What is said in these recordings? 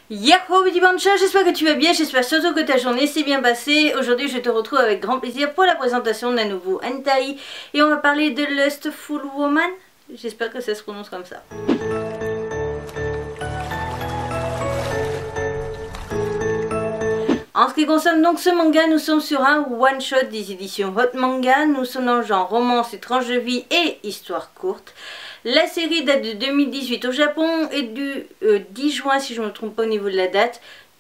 Yahoo petit bancha, j'espère que tu vas bien, j'espère surtout que ta journée s'est bien passée. Aujourd'hui je te retrouve avec grand plaisir pour la présentation d'un nouveau hentai. Et on va parler de Lustful Woman. J'espère que ça se prononce comme ça. En ce qui concerne donc ce manga, nous sommes sur un one-shot des éditions Hot Manga. Nous sommes dans le genre romance et tranche de vie et histoire courte. La série date de 2018 au Japon et du 10 juin, si je ne me trompe pas au niveau de la date,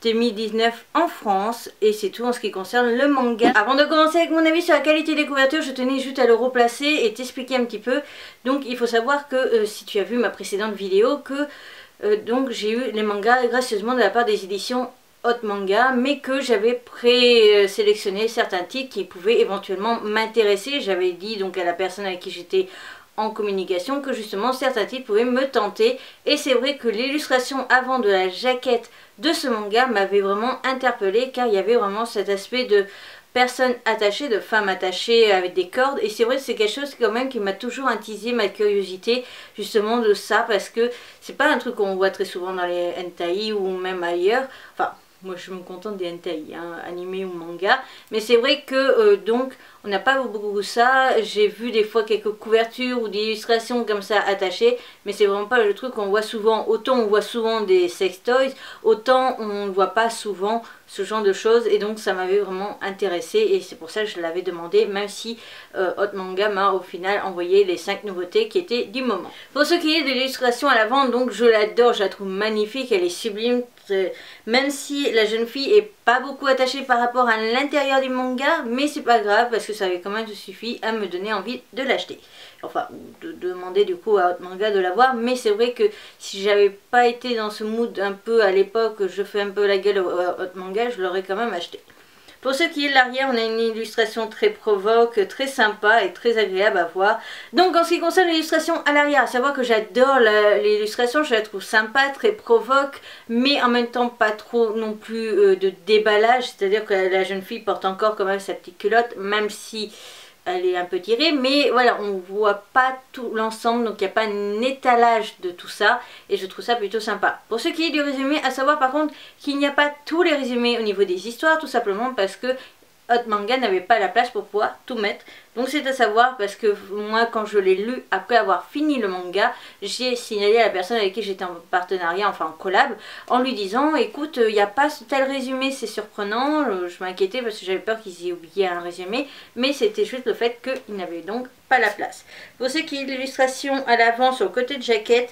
2019 en France. Et c'est tout en ce qui concerne le manga. Avant de commencer avec mon avis sur la qualité des couvertures, je tenais juste à le replacer et t'expliquer un petit peu. Donc il faut savoir que si tu as vu ma précédente vidéo, que donc j'ai eu les mangas gracieusement de la part des éditions Hot Manga, mais que j'avais présélectionné certains titres qui pouvaient éventuellement m'intéresser. J'avais dit donc à la personne avec qui j'étais en communication que justement certains titres pouvaient me tenter, et c'est vrai que l'illustration avant de la jaquette de ce manga m'avait vraiment interpellée, car il y avait vraiment cet aspect de personnes attachées, de femmes attachées avec des cordes, et c'est vrai que c'est quelque chose quand même qui m'a toujours attisé ma curiosité justement de ça, parce que c'est pas un truc qu'on voit très souvent dans les hentai ou même ailleurs. Enfin, moi je me contente des hentai, hein, animés ou manga, mais c'est vrai que donc on n'a pas beaucoup ça. J'ai vu des fois quelques couvertures ou des illustrations comme ça attachées, mais c'est vraiment pas le truc qu'on voit souvent. Autant on voit souvent des sex toys, autant on ne voit pas souvent ce genre de choses, et donc ça m'avait vraiment intéressé et c'est pour ça que je l'avais demandé, même si Hot Manga m'a au final envoyé les 5 nouveautés qui étaient du moment. Pour ce qui est de l'illustration à l'avant, donc je l'adore, je la trouve magnifique, elle est sublime, même si la jeune fille est pas beaucoup attachée par rapport à l'intérieur du manga, mais c'est pas grave parce que ça avait quand même suffi à me donner envie de l'acheter. Enfin, de demander du coup à Hot Manga de l'avoir, mais c'est vrai que si j'avais pas été dans ce mood un peu à l'époque, je fais un peu la gueule à Hot Manga, je l'aurais quand même acheté. Pour ce qui est de l'arrière, on a une illustration très provoque, très sympa et très agréable à voir. Donc en ce qui concerne l'illustration à l'arrière, à savoir que j'adore l'illustration, je la trouve sympa, très provoque, mais en même temps pas trop non plus de déballage, c'est-à-dire que la jeune fille porte encore quand même sa petite culotte, même si elle est un peu tirée, mais voilà, on voit pas tout l'ensemble, donc il n'y a pas un étalage de tout ça, et je trouve ça plutôt sympa. Pour ce qui est du résumé, à savoir par contre qu'il n'y a pas tous les résumés au niveau des histoires, tout simplement parce que Hot Manga n'avait pas la place pour pouvoir tout mettre. Donc c'est à savoir parce que moi quand je l'ai lu après avoir fini le manga, j'ai signalé à la personne avec qui j'étais en partenariat, enfin en collab, en lui disant écoute, il n'y a pas tel résumé, c'est surprenant. Je m'inquiétais parce que j'avais peur qu'ils aient oublié un résumé, mais c'était juste le fait qu'il n'avait donc pas la place. Pour ce qui est de l'illustration à l'avant sur le côté de jaquette,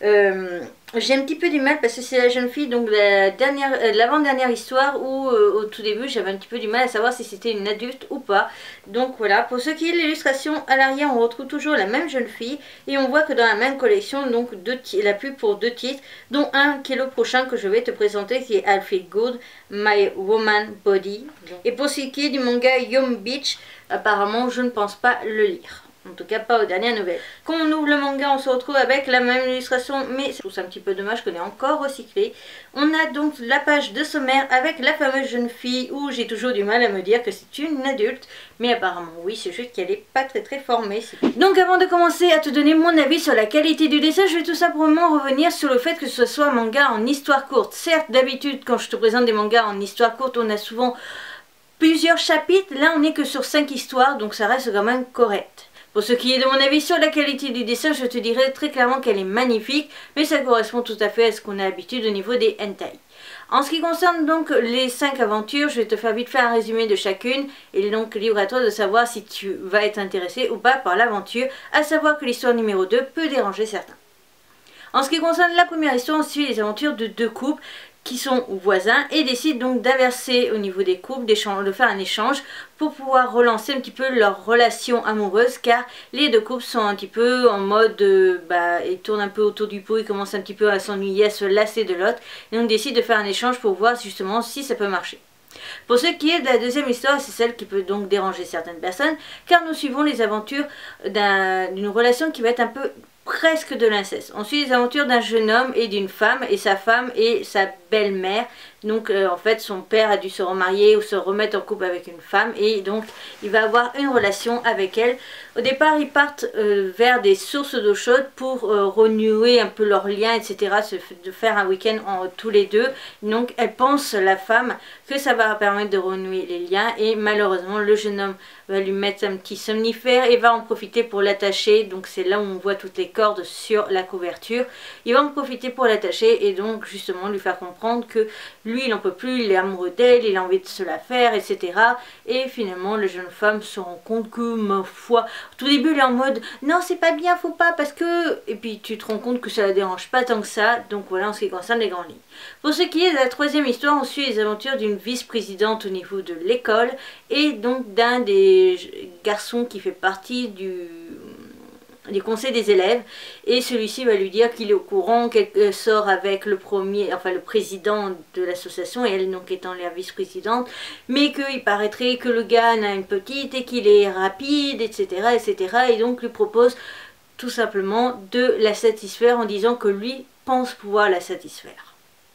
j'ai un petit peu du mal parce que c'est la jeune fille, donc l'avant-dernière histoire où au tout début j'avais un petit peu du mal à savoir si c'était une adulte ou pas. Donc voilà, pour ce qui est de l'illustration à l'arrière, on retrouve toujours la même jeune fille et on voit que dans la même collection, donc la pub pour 2 titres, dont un qui est le prochain que je vais te présenter qui est I Feel Good, My Woman Body. Et pour ce qui est du manga Yum Beach, apparemment je ne pense pas le lire. En tout cas pas aux dernières nouvelles. Quand on ouvre le manga, on se retrouve avec la même illustration, mais je trouve ça un petit peu dommage qu'on ait encore recyclé. On a donc la page de sommaire avec la fameuse jeune fille où j'ai toujours du mal à me dire que c'est une adulte, mais apparemment oui, c'est juste qu'elle est pas très formée. Donc avant de commencer à te donner mon avis sur la qualité du dessin, je vais tout simplement revenir sur le fait que ce soit un manga en histoire courte. Certes, d'habitude quand je te présente des mangas en histoire courte, on a souvent plusieurs chapitres. Là on n'est que sur 5 histoires, donc ça reste quand même correct. Pour ce qui est de mon avis sur la qualité du dessin, je te dirais très clairement qu'elle est magnifique, mais ça correspond tout à fait à ce qu'on a l'habitude au niveau des hentai. En ce qui concerne donc les 5 aventures, je vais te faire vite faire un résumé de chacune, et donc libre à toi de savoir si tu vas être intéressé ou pas par l'aventure, à savoir que l'histoire numéro 2 peut déranger certains. En ce qui concerne la première histoire, on suit les aventures de 2 couples qui sont voisins et décident donc d'inverser au niveau des couples, de faire un échange pour pouvoir relancer un petit peu leur relation amoureuse, car les 2 couples sont un petit peu en mode, ils tournent un peu autour du pot, ils commencent un petit peu à s'ennuyer, à se lasser de l'autre, et donc décident de faire un échange pour voir justement si ça peut marcher. Pour ce qui est de la deuxième histoire, c'est celle qui peut donc déranger certaines personnes, car nous suivons les aventures d'une relation qui va être un peu presque de l'inceste. On suit les aventures d'un jeune homme et d'une femme, et sa femme et sa belle-mère. Donc en fait son père a dû se remarier ou se remettre en couple avec une femme, et donc il va avoir une relation avec elle. Au départ ils partent vers des sources d'eau chaude pour renouer un peu leur lien, etc. De faire un week-end tous les deux. Donc elle pense, la femme, que ça va permettre de renouer les liens, et malheureusement le jeune homme va lui mettre un petit somnifère et va en profiter pour l'attacher. Donc c'est là où on voit toutes les cordes sur la couverture. Il va en profiter pour l'attacher et donc justement lui faire comprendre que lui il n'en peut plus, il est amoureux d'elle, il a envie de se la faire, etc. Et finalement la jeune femme se rend compte que, ma foi, au tout début elle est en mode non c'est pas bien, faut pas, parce que... Et puis tu te rends compte que ça la dérange pas tant que ça. Donc voilà en ce qui concerne les grandes lignes. Pour ce qui est de la troisième histoire, on suit les aventures d'une vice-présidente au niveau de l'école et donc d'un des garçons qui fait partie du conseil des élèves, et celui-ci va lui dire qu'il est au courant qu'elle sort avec le président de l'association, et elle donc étant la vice-présidente, mais qu'il paraîtrait que le gars en a une petite et qu'il est rapide, etc., etc., et donc lui propose tout simplement de la satisfaire en disant que lui pense pouvoir la satisfaire.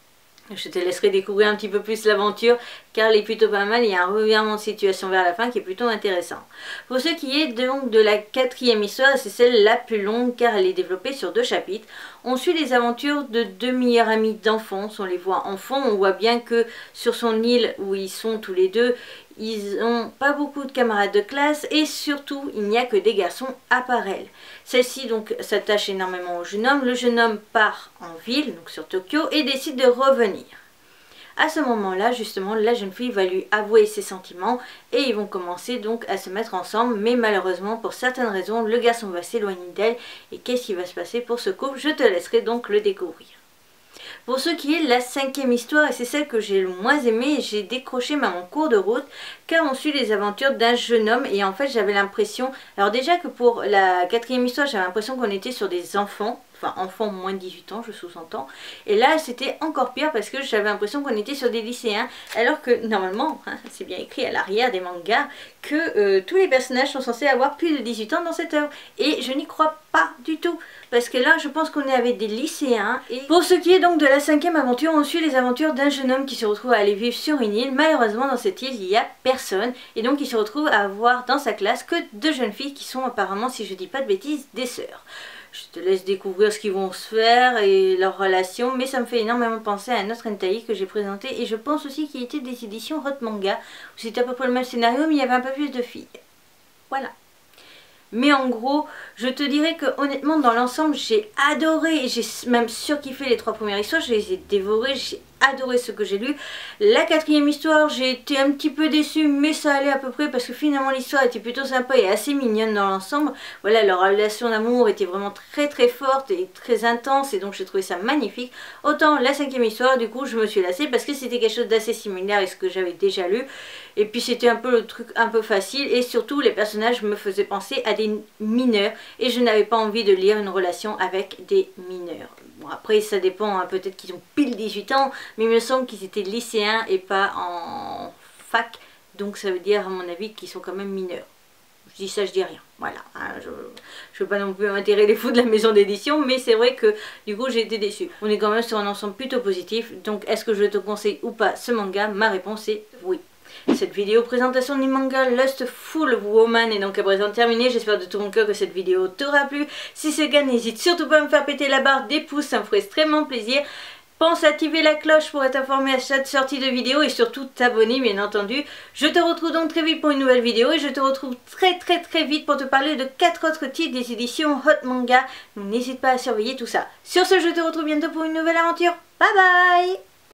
Je te laisserai découvrir un petit peu plus l'aventure car elle est plutôt pas mal, il y a un revirement de situation vers la fin qui est plutôt intéressant. Pour ce qui est donc de la quatrième histoire, c'est celle la plus longue car elle est développée sur 2 chapitres. On suit les aventures de 2 meilleurs amis d'enfance, on les voit enfants, on voit bien que sur son île où ils sont tous les deux, ils n'ont pas beaucoup de camarades de classe et surtout il n'y a que des garçons à part elle. Celle-ci donc s'attache énormément au jeune homme. Le jeune homme part en ville, donc sur Tokyo, et décide de revenir. À ce moment-là, justement, la jeune fille va lui avouer ses sentiments et ils vont commencer donc à se mettre ensemble. Mais malheureusement, pour certaines raisons, le garçon va s'éloigner d'elle. Et qu'est-ce qui va se passer pour ce couple? Je te laisserai donc le découvrir. Pour ce qui est la cinquième histoire, et c'est celle que j'ai le moins aimée, j'ai décroché même en cours de route, car on suit les aventures d'un jeune homme, et en fait j'avais l'impression, alors déjà que pour la quatrième histoire, j'avais l'impression qu'on était sur des enfants, enfin enfants moins de 18 ans, je sous-entends, et là c'était encore pire parce que j'avais l'impression qu'on était sur des lycéens, alors que normalement, hein, c'est bien écrit à l'arrière des mangas, que tous les personnages sont censés avoir plus de 18 ans dans cette œuvre, et je n'y crois pas du tout. Parce que là, je pense qu'on est avec des lycéens. Et pour ce qui est donc de la cinquième aventure, on suit les aventures d'un jeune homme qui se retrouve à aller vivre sur une île. Malheureusement, dans cette île, il n'y a personne. Et donc, il se retrouve à avoir dans sa classe que 2 jeunes filles qui sont apparemment, si je dis pas de bêtises, des sœurs. Je te laisse découvrir ce qu'ils vont se faire et leur relation. Mais ça me fait énormément penser à un autre hentai que j'ai présenté. Et je pense aussi qu'il était des éditions Hot Manga, où c'était à peu près le même scénario, mais il y avait un peu plus de filles. Voilà. Mais en gros, je te dirais que honnêtement dans l'ensemble j'ai adoré, j'ai même surkiffé les 3 premières histoires, je les ai dévorées, j'ai adoré ce que j'ai lu. La quatrième histoire, j'ai été un petit peu déçue, mais ça allait à peu près parce que finalement l'histoire était plutôt sympa et assez mignonne dans l'ensemble. Voilà, leur relation d'amour était vraiment très très forte et très intense et donc j'ai trouvé ça magnifique. Autant la cinquième histoire, du coup je me suis lassée parce que c'était quelque chose d'assez similaire à ce que j'avais déjà lu. Et puis c'était un peu le truc un peu facile et surtout les personnages me faisaient penser à des mineurs et je n'avais pas envie de lire une relation avec des mineurs. Bon après ça dépend, hein, peut-être qu'ils ont pile 18 ans, mais il me semble qu'ils étaient lycéens et pas en fac, donc ça veut dire à mon avis qu'ils sont quand même mineurs. Je dis ça, je dis rien, voilà, hein, je veux pas non plus m'intéresser les fous de la maison d'édition, mais c'est vrai que du coup j'ai été déçue. On est quand même sur un ensemble plutôt positif, donc est-ce que je te conseille ou pas ce manga? Ma réponse est oui. Cette vidéo présentation du manga Lustful Woman est donc à présent terminée. J'espère de tout mon cœur que cette vidéo t'aura plu. Si c'est le cas, n'hésite surtout pas à me faire péter la barre des pouces, ça me ferait extrêmement plaisir. Pense à activer la cloche pour être informé à chaque sortie de vidéo et surtout t'abonner bien entendu. Je te retrouve donc très vite pour une nouvelle vidéo et je te retrouve très vite pour te parler de 4 autres titres des éditions Hot Manga. Donc n'hésite pas à surveiller tout ça. Sur ce, je te retrouve bientôt pour une nouvelle aventure. Bye bye!